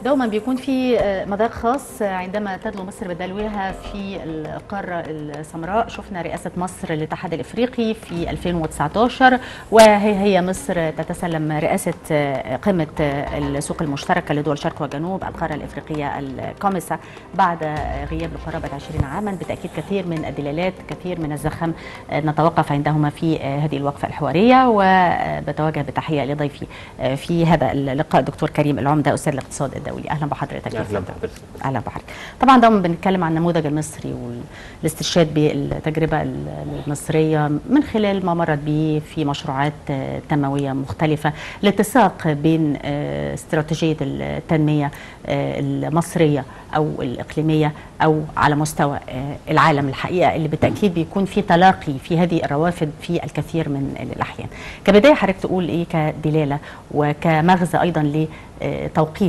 دوما بيكون في مذاق خاص عندما تدلو مصر بدلوها في القارة السمراء. شفنا رئاسة مصر للاتحاد الافريقي في 2019، وهي مصر تتسلم رئاسة قمة السوق المشتركة لدول شرق وجنوب القارة الافريقية الكوميسا بعد غياب لقرابة 20 عاما. بالتأكيد كثير من الدلالات، كثير من الزخم نتوقف عندهما في هذه الوقفة الحوارية. وبتوجه بتحية لضيفي في هذا اللقاء دكتور كريم العمدة أستاذ الاقتصاد الدولي. اهلا بحضرتك. اهلا بحضرتك. اهلا بحضرتك. طبعا دوما بنتكلم عن النموذج المصري والاسترشاد بالتجربه المصريه من خلال ما مرت به في مشروعات تنمويه مختلفه، الاتساق بين استراتيجيه التنميه المصريه او الاقليميه او على مستوى العالم الحقيقه، اللي بالتاكيد بيكون في تلاقي في هذه الروافد في الكثير من الاحيان. كبدايه حضرتك تقول ايه كدلاله وكمغزى ايضا لتوقيت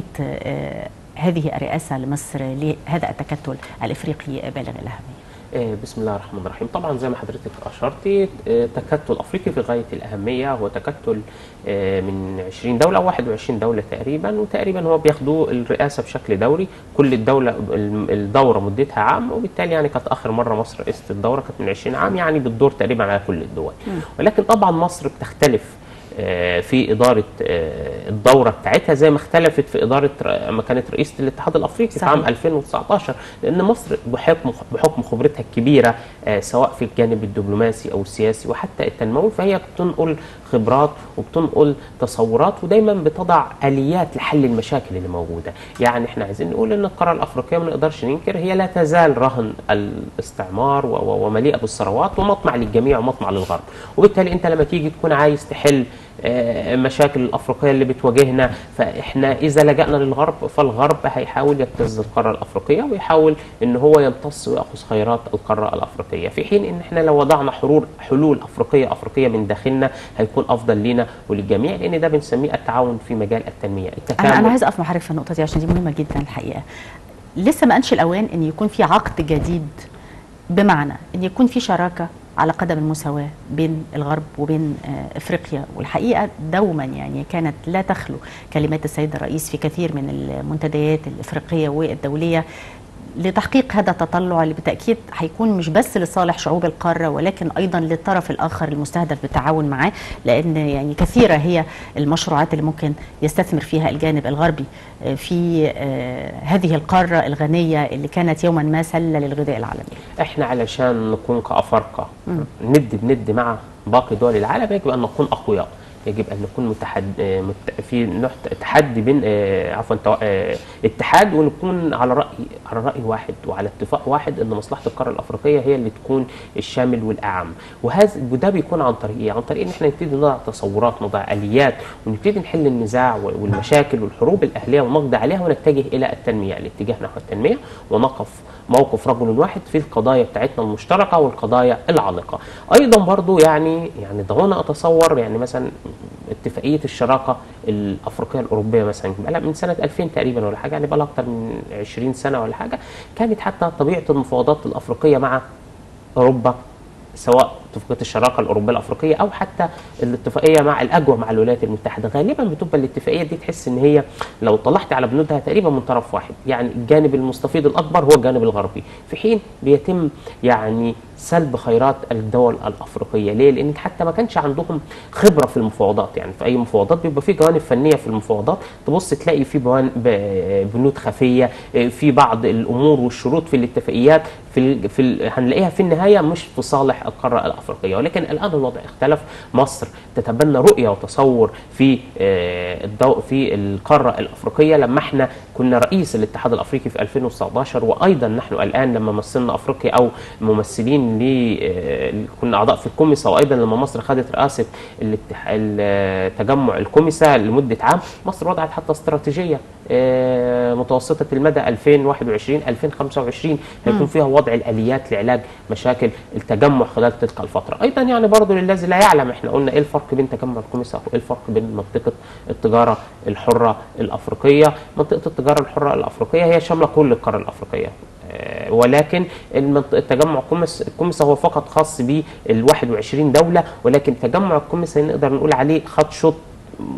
هذه الرئاسة لمصر لهذا التكتل الإفريقي بالغ الأهمية؟ بسم الله الرحمن الرحيم. طبعا زي ما حضرتك أشرتي، تكتل أفريقي في غاية الأهمية. هو تكتل من 20 دولة أو 21 دولة تقريبا، وتقريبا هو بياخدوا الرئاسة بشكل دوري. كل الدورة مدتها عام، وبالتالي يعني كانت آخر مرة مصر رئيسة الدورة كانت من 20 عام، يعني بتدور تقريبا على كل الدول. ولكن طبعا مصر بتختلف في إدارة الدورة بتاعتها زي ما اختلفت في إدارة ما كانت رئيسة الاتحاد الأفريقي في عام 2019، لأن مصر بحكم خبرتها الكبيرة سواء في الجانب الدبلوماسي أو السياسي وحتى التنموي، فهي بتنقل خبرات وبتنقل تصورات، ودايما بتضع آليات لحل المشاكل اللي موجودة. يعني احنا عايزين نقول إن القارة الأفريقية ما نقدرش ننكر هي لا تزال رهن الاستعمار ومليئة بالثروات ومطمع للجميع ومطمع للغرب. وبالتالي أنت لما تيجي تكون عايز تحل مشاكل الأفريقية اللي بتواجهنا، فإحنا إذا لجأنا للغرب فالغرب هيحاول يبتز القارة الأفريقية ويحاول إن هو يمتص ويأخذ خيرات القارة الأفريقية، في حين إن إحنا لو وضعنا حلول أفريقية من داخلنا هيكون أفضل لينا وللجميع، لأن ده بنسميه التعاون في مجال التنمية. أنا عايز أقف مع حضرتك في النقطة دي عشان دي مهمة جدا الحقيقة. لسه ما أنش الأوان إن يكون في عقد جديد، بمعنى إن يكون في شراكة على قدم المساواة بين الغرب وبين افريقيا. والحقيقه دوما يعني كانت لا تخلو كلمات السيد الرئيس في كثير من المنتديات الافريقيه والدوليه لتحقيق هذا التطلع اللي بالتاكيد هيكون مش بس لصالح شعوب القاره، ولكن ايضا للطرف الاخر المستهدف بالتعاون معاه، لان يعني كثيره هي المشروعات اللي ممكن يستثمر فيها الجانب الغربي في هذه القاره الغنيه اللي كانت يوما ما سله للغذاء العالمي. احنا علشان نكون كافارقه ند بند مع باقي دول العالم يجب ان نكون اقوياء، يجب ان نكون في تحدي بين اتحاد، ونكون على راي واحد وعلى اتفاق واحد ان مصلحه القاره الافريقيه هي اللي تكون الشامل والاعم. وده بيكون عن طريق ايه؟ عن طريق ان احنا نبتدي نضع تصورات، نضع اليات، ونبتدي نحل النزاع والمشاكل والحروب الاهليه ونقضي عليها، ونتجه الى التنميه، الاتجاه نحو التنميه، ونقف موقف رجل واحد في القضايا بتاعتنا المشتركه والقضايا العالقه. ايضا برضو يعني دعونا اتصور يعني مثلا اتفاقيه الشراكه الافريقيه الاوروبيه مثلا بقى من سنه 2000 تقريبا ولا حاجه، يعني بقى لها اكثر من 20 سنه ولا حاجه. كانت حتى طبيعه المفاوضات الافريقيه مع اوروبا، سواء اتفاقيه الشراكه الاوروبيه الافريقيه او حتى الاتفاقيه مع الاجوع مع الولايات المتحده، غالبا بتبقى الاتفاقيه دي تحس ان هي لو طلعت على بنودها تقريبا من طرف واحد، يعني الجانب المستفيد الاكبر هو الجانب الغربي، في حين بيتم يعني سلب خيرات الدول الافريقيه. ليه؟ لان حتى ما كانش عندهم خبره في المفاوضات. يعني في اي مفاوضات بيبقى في جوانب فنيه في المفاوضات، تبص تلاقي في بنود خفيه في بعض الامور والشروط في الاتفاقيات هنلاقيها في النهايه مش في صالح القاره الافريقيه. ولكن الان الوضع اختلف. مصر تتبنى رؤيه وتصور في القاره الافريقيه. لما احنا كنا رئيس الاتحاد الافريقي في 2019، وايضا نحن الان لما مثلنا افريقيا او ممثلين كنا اعضاء في الكوميسا، وايضا لما مصر خدت رئاسه التجمع الكوميسا لمده عام، مصر وضعت حتى استراتيجيه متوسطه المدى 2021 2025 هيكون فيها وضع الاليات لعلاج مشاكل التجمع خلال تلك الفتره. ايضا يعني برضه للذي لا يعلم، احنا قلنا ايه الفرق بين تجمع الكوميسا وايه الفرق بين منطقه التجاره الحره الافريقيه. منطقه التجاره الحره الافريقيه هي شامله كل القاره الافريقيه، ولكن التجمع الكوميسا هو فقط خاص بال 21 دوله، ولكن تجمع الكوميسا نقدر نقول عليه خد شوط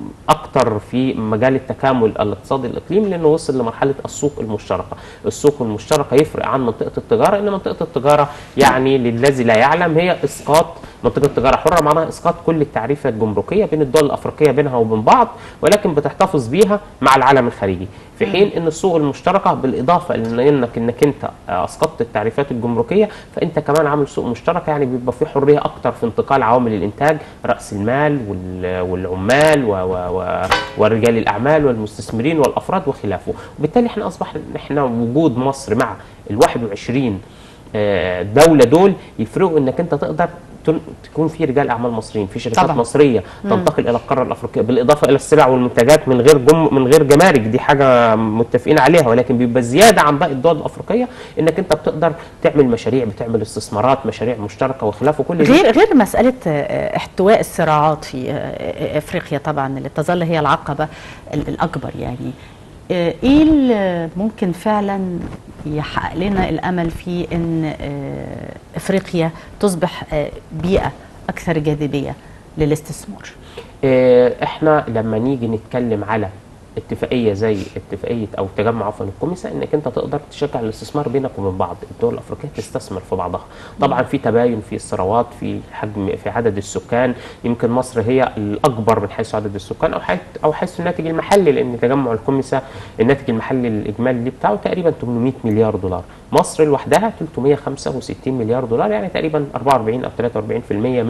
اكتر في مجال التكامل الاقتصادي الاقليمي، لانه وصل لمرحله السوق المشتركه. السوق المشتركه يفرق عن منطقه التجاره، ان منطقه التجاره يعني للذي لا يعلم هي اسقاط منطقه تجاره حره، معناها اسقاط كل التعريفه الجمركيه بين الدول الافريقيه بينها وبين بعض، ولكن بتحتفظ بيها مع العالم الخارجي. في حين ان السوق المشتركه بالاضافه انك انت اسقطت التعريفات الجمركيه، فانت كمان عامل سوق مشترك، يعني بيبقى في حريه اكتر في انتقال عوامل الانتاج، راس المال والعمال ورجال الاعمال والمستثمرين والافراد وخلافه. وبالتالي احنا اصبح احنا وجود مصر مع ال 21 دوله دول يفرقوا انك انت تقدر تكون في رجال اعمال مصريين، في شركات طبعا مصريه تنتقل الى القاره الافريقيه، بالاضافه الى السلع والمنتجات من غير جمارك، دي حاجه متفقين عليها، ولكن بيبقى زياده عن باقي الدول الافريقيه انك انت بتقدر تعمل مشاريع، بتعمل استثمارات، مشاريع مشتركه وخلافه. كل غير مساله احتواء الصراعات في افريقيا طبعا اللي تظل هي العقبه الاكبر. يعني ايه اللي ممكن فعلا يحقق لنا الامل في ان افريقيا تصبح بيئه اكثر جاذبيه للاستثمار؟ احنا لما نيجي نتكلم على اتفاقيه زي اتفاقيه او تجمع عفوا الكوميسا، انك انت تقدر تشجع الاستثمار بينك وبين بعض الدول الافريقيه تستثمر في بعضها. طبعا في تباين في الثروات، في حجم، في عدد السكان. يمكن مصر هي الاكبر من حيث عدد السكان او حيث الناتج المحلي، لان تجمع الكوميسا الناتج المحلي الاجمالي بتاعه تقريبا 800 مليار دولار. مصر لوحدها 365 مليار دولار، يعني تقريبا 44 او 43%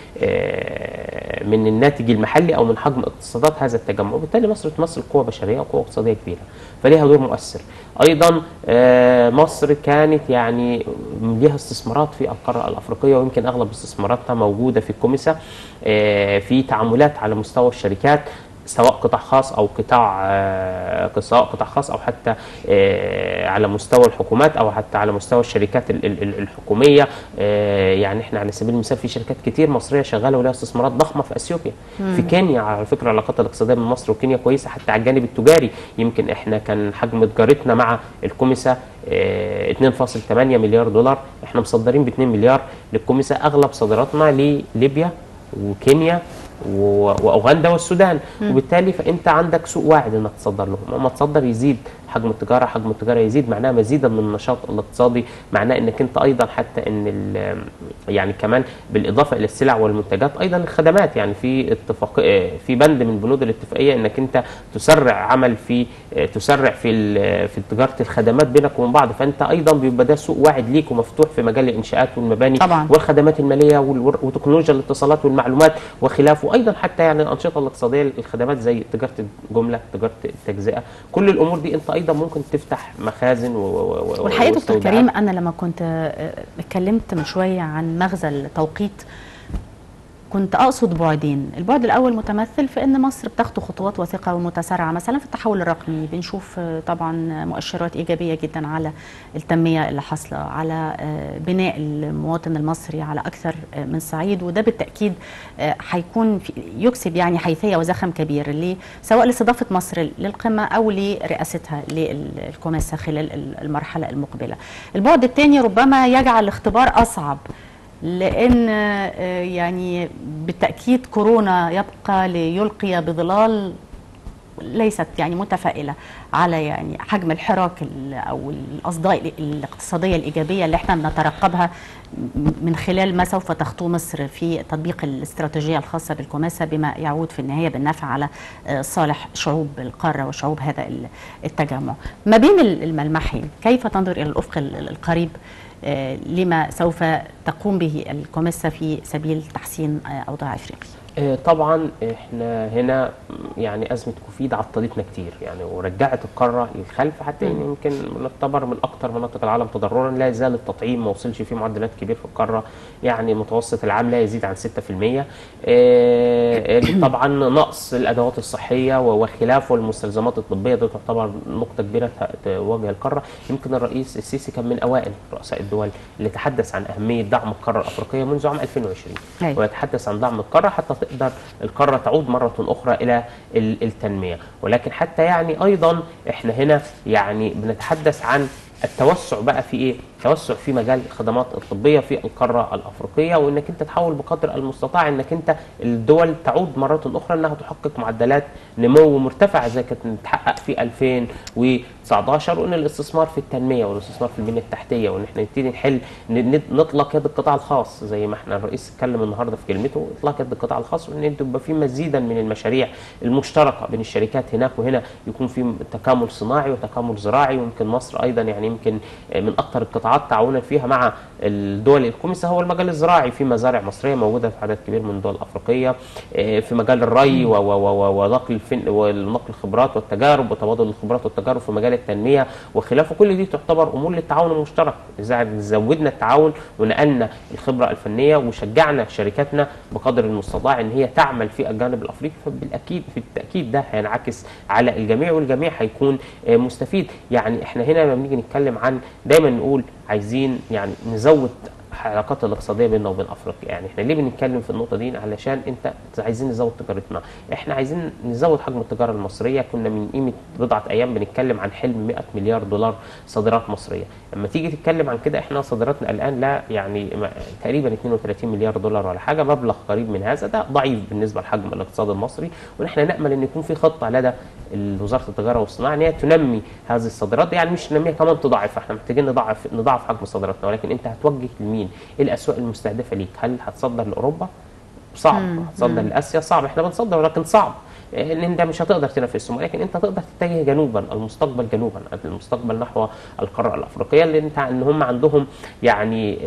من الناتج المحلي او من حجم اقتصادات هذا التجمع. وبالتالي مصر تمثل قوه بشريه وقوه اقتصاديه كبيره، فليها دور مؤثر. ايضا مصر كانت يعني ليها استثمارات في القاره الافريقيه، ويمكن اغلب استثماراتها موجوده في الكوميسا، في تعاملات على مستوى الشركات، سواء قطاع خاص او قطاع خاص او حتى على مستوى الحكومات او حتى على مستوى الشركات الحكوميه. يعني احنا على سبيل المثال في شركات كتير مصريه شغاله ولها استثمارات ضخمه في اثيوبيا، في كينيا. على فكره العلاقات الاقتصاديه بين مصر وكينيا كويسه حتى على الجانب التجاري. يمكن احنا كان حجم تجارتنا مع الكوميسا 2.8 مليار دولار، احنا مصدرين ب 2 مليار للكوميسا. اغلب صادراتنا لليبيا وكينيا واوغندا والسودان. وبالتالي فانت عندك سوق واعد انك تصدر لهم، اما تصدر يزيد حجم التجاره يزيد، معناها مزيدا من النشاط الاقتصادي، معناه انك انت ايضا حتى ان يعني كمان بالاضافه الى السلع والمنتجات ايضا الخدمات. يعني في في بند من بنود الاتفاقيه انك انت تسرع في تجاره الخدمات بينك وبين بعض، فانت ايضا بيبقى ده سوق واعد ليك ومفتوح في مجال الانشاءات والمباني طبعا والخدمات الماليه وتكنولوجيا الاتصالات والمعلومات وخلافه. وايضا حتى يعني الانشطه الاقتصاديه، الخدمات زي تجاره الجمله، تجاره التجزئه، كل الامور دي انت ايضا ممكن تفتح مخازن والحقيقه دكتور كريم، انا لما كنت اتكلمت من شويه عن مغزى التوقيت كنت اقصد بعدين. البعد الاول متمثل في ان مصر بتخطو خطوات وثيقه ومتسارعه مثلا في التحول الرقمي، بنشوف طبعا مؤشرات ايجابيه جدا على التنميه اللي حاصله، على بناء المواطن المصري على اكثر من صعيد، وده بالتاكيد هيكون يكسب يعني حيثيه وزخم كبير سواء لاستضافه مصر للقمه او لرئاستها للكوميسا خلال المرحله المقبله. البعد الثاني ربما يجعل الاختبار اصعب، لأن يعني بالتأكيد كورونا يبقى ليلقي بظلال ليست يعني متفائلة على يعني حجم الحراك أو الأصداء الاقتصادية الإيجابية اللي احنا بنترقبها من خلال ما سوف تخطو مصر في تطبيق الاستراتيجية الخاصة بالكوميسا، بما يعود في النهاية بالنفع على صالح شعوب القارة وشعوب هذا التجمع. ما بين الملمحين كيف تنظر إلى الأفق القريب لما سوف تقوم به الكوميسا في سبيل تحسين أوضاع أفريقيا؟ طبعا احنا هنا يعني ازمه كوفيد عطلتنا كتير يعني ورجعت القاره للخلف، حتى يمكن نعتبر من اكثر مناطق العالم تضررا. لا يزال التطعيم ما وصلش فيه معدلات كبيره في القاره، يعني متوسط العام لا يزيد عن 6%. طبعا نقص الادوات الصحيه وخلافه والمستلزمات الطبيه دي تعتبر نقطه كبيره تواجه القاره. يمكن الرئيس السيسي كان من اوائل رؤساء الدول اللي تحدث عن اهميه دعم القاره الافريقيه منذ عام 2020 ويتحدث عن دعم القاره حتى تقدر القاره تعود مره اخرى الى التنميه. ولكن حتى يعني ايضا احنا هنا يعني بنتحدث عن التوسع بقى في ايه؟ توسع في مجال الخدمات الطبيه في القاره الافريقيه، وانك انت تحاول بقدر المستطاع انك انت الدول تعود مره اخرى انها تحقق معدلات نمو مرتفعه زي كانت بتتحقق في 2019، وان الاستثمار في التنميه والاستثمار في البنيه التحتيه، وان احنا نبتدي نحل نطلق يد القطاع الخاص زي ما احنا الرئيس اتكلم النهارده في كلمته، اطلاق يد القطاع الخاص، وان يبقى في مزيدا من المشاريع المشتركه بين الشركات هناك وهنا، يكون في تكامل صناعي وتكامل زراعي. ويمكن مصر ايضا يعني يمكن من اكثر القطاعات تعاونا فيها مع الدول الكوميسا هو المجال الزراعي، في مزارع مصريه موجوده في عدد كبير من الدول الافريقيه في مجال الري ونقل الخبرات والتجارب وتبادل الخبرات والتجارب في مجال التنميه وخلافه. كل دي تعتبر امور للتعاون المشترك، اذا زودنا التعاون ونقلنا الخبره الفنيه وشجعنا شركاتنا بقدر المستطاع ان هي تعمل في الجانب الافريقي، بالتاكيد ده هينعكس على الجميع، والجميع هيكون مستفيد. يعني احنا هنا لما بنيجي نتكلم عن دايما نقول عايزين يعني نزود العلاقات الاقتصاديه بيننا وبين افريقيا. يعني احنا ليه بنتكلم في النقطه دي؟ علشان انت عايزين نزود تجارتنا، احنا عايزين نزود حجم التجاره المصريه. كنا من قيمه بضعه ايام بنتكلم عن حلم 100 مليار دولار صادرات مصريه، لما تيجي تتكلم عن كده احنا صادراتنا الان لا يعني تقريبا 32 مليار دولار ولا حاجه، مبلغ قريب من هذا، ده ضعيف بالنسبه لحجم الاقتصاد المصري. ونحن نامل ان يكون في خطه لدى وزاره التجاره والصناعه ان هي تنمي هذه الصادرات، يعني مش تنميها كمان تضاعف، احنا محتاجين نضاعف حجم صادراتنا، ولكن انت هتوجه لمين؟ ايه الاسواق المستهدفه ليك؟ هل هتصدر لاوروبا؟ صعب. هتصدر لاسيا؟ صعب. احنا بنصدر ولكن صعب، ان انت مش هتقدر تنافسهم، ولكن انت تقدر تتجه جنوبا، المستقبل نحو القاره الافريقيه، اللي انت ان هم عندهم يعني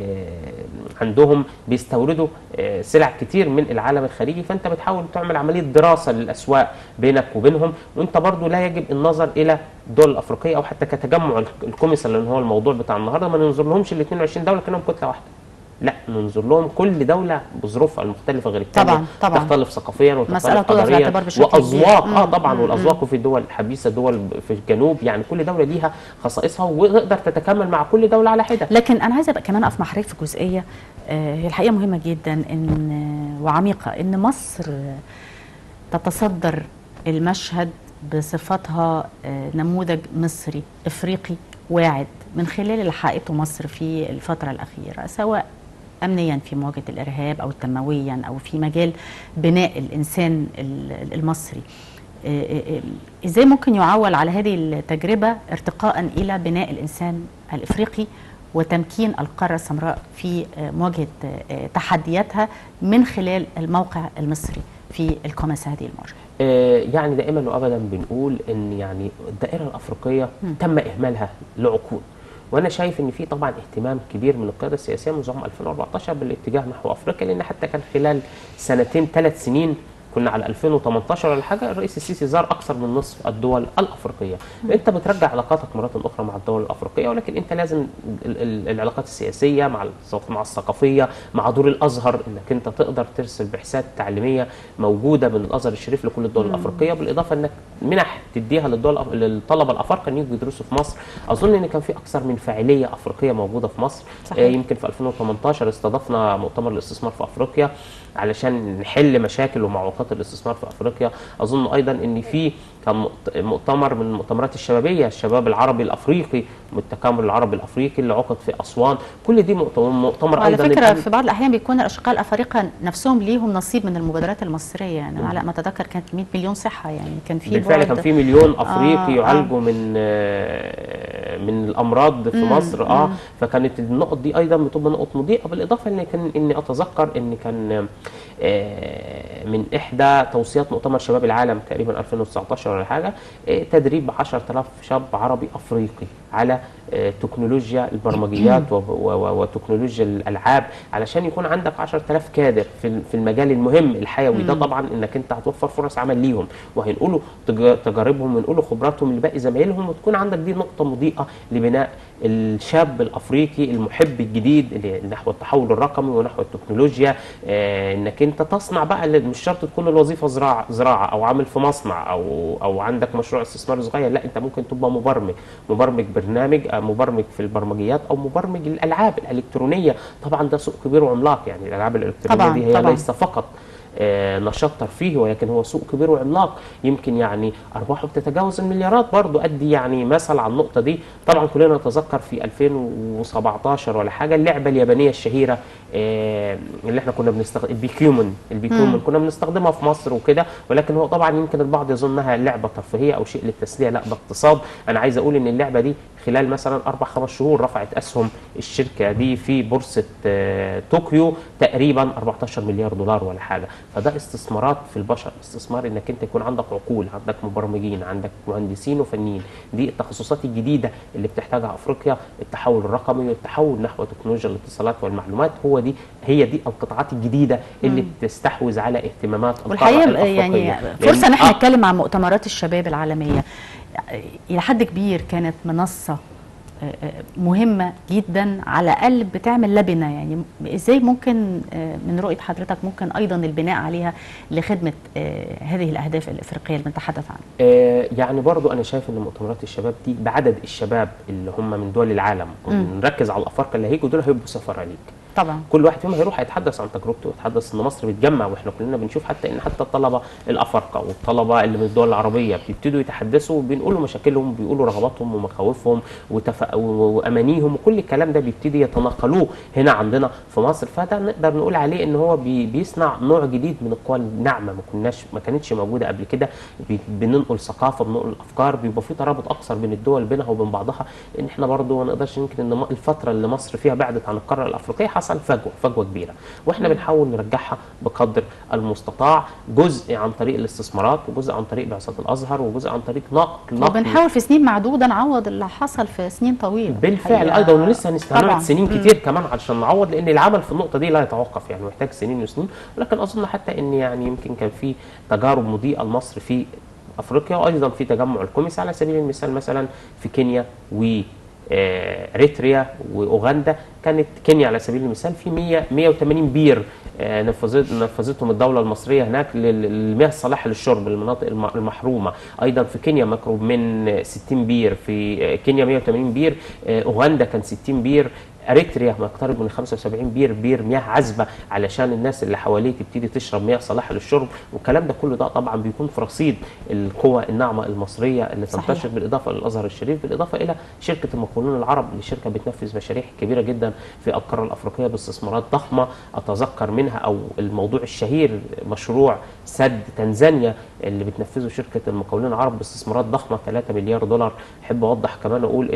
عندهم بيستوردوا سلع كتير من العالم الخارجي، فانت بتحاول تعمل عمليه دراسه للاسواق بينك وبينهم. وانت برضو لا يجب النظر الى الدول الافريقيه او حتى كتجمع الكوميسا اللي هو الموضوع بتاع النهارده، ما ننظر لهمش ال 22 دوله كانهم كتله واحده، لا ننظر لهم كل دوله بظروفها المختلفه غير الثانيه، طبعا تختلف ثقافيا وتختلف حضاريا واذواق طبعا، والاذواق في دول حبيسه، دول في الجنوب، يعني كل دوله ليها خصائصها وتقدر تتكامل مع كل دوله على حده. لكن انا عايزه كمان اقف مع حضرتك في جزئيه هي الحقيقه مهمه جدا ان وعميقه، ان مصر تتصدر المشهد بصفتها نموذج مصري افريقي واعد من خلال اللي حققته مصر في الفتره الاخيره، سواء امنيا في مواجهه الارهاب او تنمويا او في مجال بناء الانسان المصري. ازاي ممكن يعول على هذه التجربه ارتقاء الى بناء الانسان الافريقي وتمكين القاره السمراء في مواجهه تحدياتها من خلال الموقع المصري في الكوميسا هذه المواجهه؟ يعني دائما وابدا بنقول ان يعني الدائره الافريقيه تم اهمالها لعقود، وانا شايف ان في طبعا اهتمام كبير من القياده السياسيه منذ عام 2014 بالاتجاه نحو افريقيا، لان حتى كان خلال سنتين 3 سنين كنا على 2018 ولا حاجه الرئيس السيسي زار اكثر من نصف الدول الافريقيه. انت بترجع علاقاتك مره اخرى مع الدول الافريقيه، ولكن انت لازم العلاقات السياسيه مع الثقافيه، مع دور الازهر، انك انت تقدر ترسل بعثات تعليميه موجوده من الازهر الشريف لكل الدول الافريقيه، بالاضافه انك منح تديها للطلبه الافارقه ان يجوا يدرسوا في مصر. اظن ان كان في اكثر من فاعليه افريقيه موجوده في مصر. يمكن في 2018 استضفنا مؤتمر الاستثمار في افريقيا علشان نحل مشاكل ومعوقات الاستثمار في افريقيا. اظن ايضا ان في كان مؤتمر من المؤتمرات الشبابيه، الشباب العربي الافريقي والتكامل العربي الافريقي اللي عقد في اسوان، كل دي مؤتمر على ايضا. على فكره في بعض الاحيان بيكون الاشقاء الافارقه نفسهم ليهم نصيب من المبادرات المصريه، يعني على ما اتذكر كانت 100 مليون صحه، يعني كان في بالفعل كان في مليون افريقي يعالجوا من الامراض في مصر. فكانت النقط دي ايضا بتبقى نقط مضيئه، بالاضافه اني اتذكر ان كان من احدى توصيات مؤتمر شباب العالم تقريبا 2019 ولا حاجه تدريب 10,000 شاب عربي افريقي على تكنولوجيا البرمجيات وتكنولوجيا الالعاب، علشان يكون عندك 10,000 كادر في المجال المهم الحيوي ده. طبعا انك انت هتوفر فرص عمل ليهم، وهينقلوا تجاربهم وينقلوا خبراتهم لباقي زمايلهم، وتكون عندك دي نقطه مضيئه لبناء الشاب الافريقي المحب الجديد نحو التحول الرقمي ونحو التكنولوجيا. انك انت تصنع بقى، مش شرط تكون الوظيفه زراعه او عامل في مصنع او عندك مشروع استثمار صغير، لا انت ممكن تبقى مبرمج برنامج، مبرمج في البرمجيات، او مبرمج الالعاب الالكترونيه. طبعا ده سوق كبير وعملاق، يعني الالعاب الالكترونيه دي هي ليس فقط نشاط ترفيهي، ولكن هو سوق كبير وعملاق، يمكن يعني ارباحه بتتجاوز المليارات. برضو ادي يعني مثل على النقطه دي. طبعا كلنا نتذكر في 2017 ولا حاجه اللعبه اليابانيه الشهيره اللي احنا كنا بنستخدم البيكيومن كنا بنستخدمها في مصر وكده، ولكن هو طبعا يمكن البعض يظنها لعبه ترفيهيه او شيء للتسليه، لا ده اقتصاد. انا عايز اقول ان اللعبه دي خلال مثلا 4-5 شهور رفعت اسهم الشركه دي في بورصه طوكيو تقريبا 14 مليار دولار ولا حاجه. فده استثمارات في البشر، استثمار انك انت يكون عندك عقول، عندك مبرمجين، عندك مهندسين وفنيين. دي التخصصات الجديده اللي بتحتاجها افريقيا، التحول الرقمي والتحول نحو تكنولوجيا الاتصالات والمعلومات. هي دي القطاعات الجديده اللي بتستحوذ على اهتمامات القاره والحقيقه الافريقيه. يعني فرصه ان احنا نتكلم عن مؤتمرات الشباب العالميه. الى حد كبير كانت منصه مهمه جدا، على الاقل بتعمل لبنه. يعني ازاي ممكن من رؤيه حضرتك ممكن ايضا البناء عليها لخدمه هذه الاهداف الافريقيه اللي بنتحدث عنها؟ يعني برضو انا شايف ان مؤتمرات الشباب دي بعدد الشباب اللي هم من دول العالم، ونركز على الافارقه اللي هيجوا دول هيبقوا سفراء ليك. طبعا كل واحد فيهم هيروح هيتحدث عن تجربته ويتحدث ان مصر بتجمع، واحنا كلنا بنشوف حتى ان حتى الطلبه الافارقه والطلبه اللي من الدول العربيه بيبتدوا يتحدثوا، بيقولوا مشاكلهم، بيقولوا رغباتهم ومخاوفهم وامانيهم، وكل الكلام ده بيبتدي يتناقلوه هنا عندنا في مصر. فده نقدر نقول عليه ان هو بيصنع نوع جديد من القوى الناعمه ما كانتش موجوده قبل كده. بننقل ثقافه، بننقل افكار، بيبقى في ترابط اكثر بين الدول بينها وبين بعضها. ان احنا برضه ما نقدرش يمكن ان الفتره اللي مصر فيها بعدت عن القاره الافريقيه حصل فجوه كبيره، واحنا بنحاول نرجعها بقدر المستطاع، جزء عن طريق الاستثمارات، وجزء عن طريق بعثات الازهر، وجزء عن طريق نقل وبنحاول في سنين معدوده نعوض اللي حصل في سنين طويله. بالفعل ايضا، ولسه هنستعمل سنين كتير كمان عشان نعوض، لان العمل في النقطه دي لا يتوقف، يعني محتاج سنين وسنين. ولكن اظن حتى ان يعني يمكن كان في تجارب مضيئه لمصر في افريقيا، وايضا في تجمع الكوميس على سبيل المثال مثلا في كينيا و اريتريا واوغندا. كانت كينيا على سبيل المثال في 180 بير نفذتهم الدوله المصريه هناك للمياه الصالحه للشرب للمناطق المحرومه. ايضا في كينيا مقرب من 60 بير، في كينيا 180 بير، اوغندا كان 60 بير، اريتريا مقترب من 75 بير مياه عذبه علشان الناس اللي حواليه تبتدي تشرب مياه صالحه للشرب. والكلام ده كله ده طبعا بيكون في رصيد القوى الناعمه المصريه اللي تنتشر، بالاضافه للازهر الشريف، بالاضافه الى شركه المقاولون العرب اللي شركه بتنفذ مشاريع كبيره جدا في القاره الافريقيه باستثمارات ضخمه. اتذكر منها او الموضوع الشهير مشروع سد تنزانيا اللي بتنفذه شركه المقاولون العرب باستثمارات ضخمه 3 مليار دولار. احب اوضح كمان اقول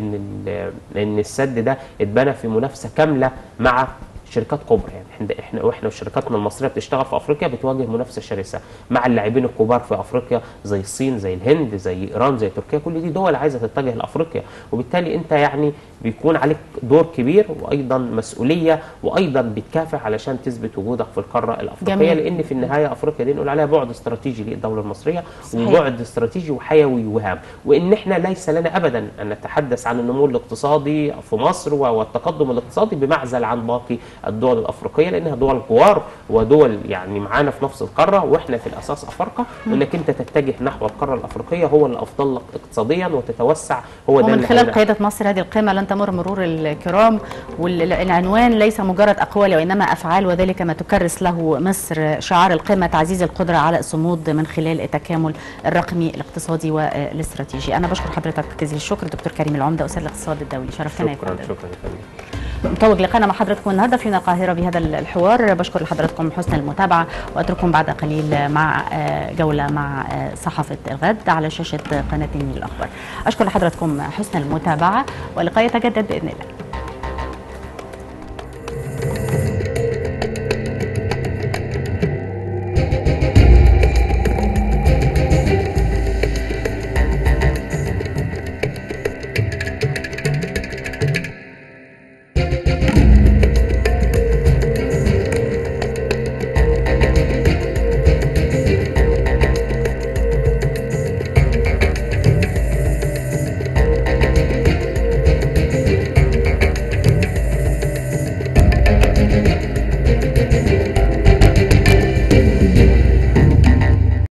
ان السد ده اتبنى في منافسه كامله مع شركات كبرى. يعني احنا وشركاتنا المصريه بتشتغل في افريقيا بتواجه منافسه شرسه مع اللاعبين الكبار في افريقيا زي الصين، زي الهند، زي ايران، زي تركيا. كل دي دول عايزه تتجه لافريقيا، وبالتالي انت يعني بيكون عليك دور كبير وايضا مسؤوليه، وايضا بتكافح علشان تثبت وجودك في القاره الافريقيه. جميل. لان في النهايه افريقيا دي نقول عليها بعد استراتيجي للدوله المصريه، صحيح. وبعد استراتيجي وحيوي وهام، وان احنا ليس لنا ابدا ان نتحدث عن النمو الاقتصادي في مصر والتقدم الاقتصادي بمعزل عن باقي الدول الافريقيه، لانها دول جوار ودول يعني معانا في نفس القاره، واحنا في الاساس افارقه. وانك انت تتجه نحو القاره الافريقيه هو اللي افضل لك اقتصاديا وتتوسع، هو ده. ومن خلال قياده مصر هذه القمه لن تمر مرور الكرام، والعنوان ليس مجرد اقوال وانما افعال، وذلك ما تكرس له مصر. شعار القمه تعزيز القدره على الصمود من خلال التكامل الرقمي الاقتصادي والاستراتيجي. انا بشكر حضرتك جزيل الشكر دكتور كريم العمده استاذ الاقتصاد الدولي، شرفتنا يا فندم. شكرا يا فندم. نتوج لقاءنا مع حضراتكم النهارده في القاهره بهذا الحوار. بشكر لحضراتكم حسن المتابعه، واترككم بعد قليل مع جوله مع صحافه الغد على شاشه قناه النيل الاخبار. اشكر لحضراتكم حسن المتابعه، واللقاء يتجدد باذن الله.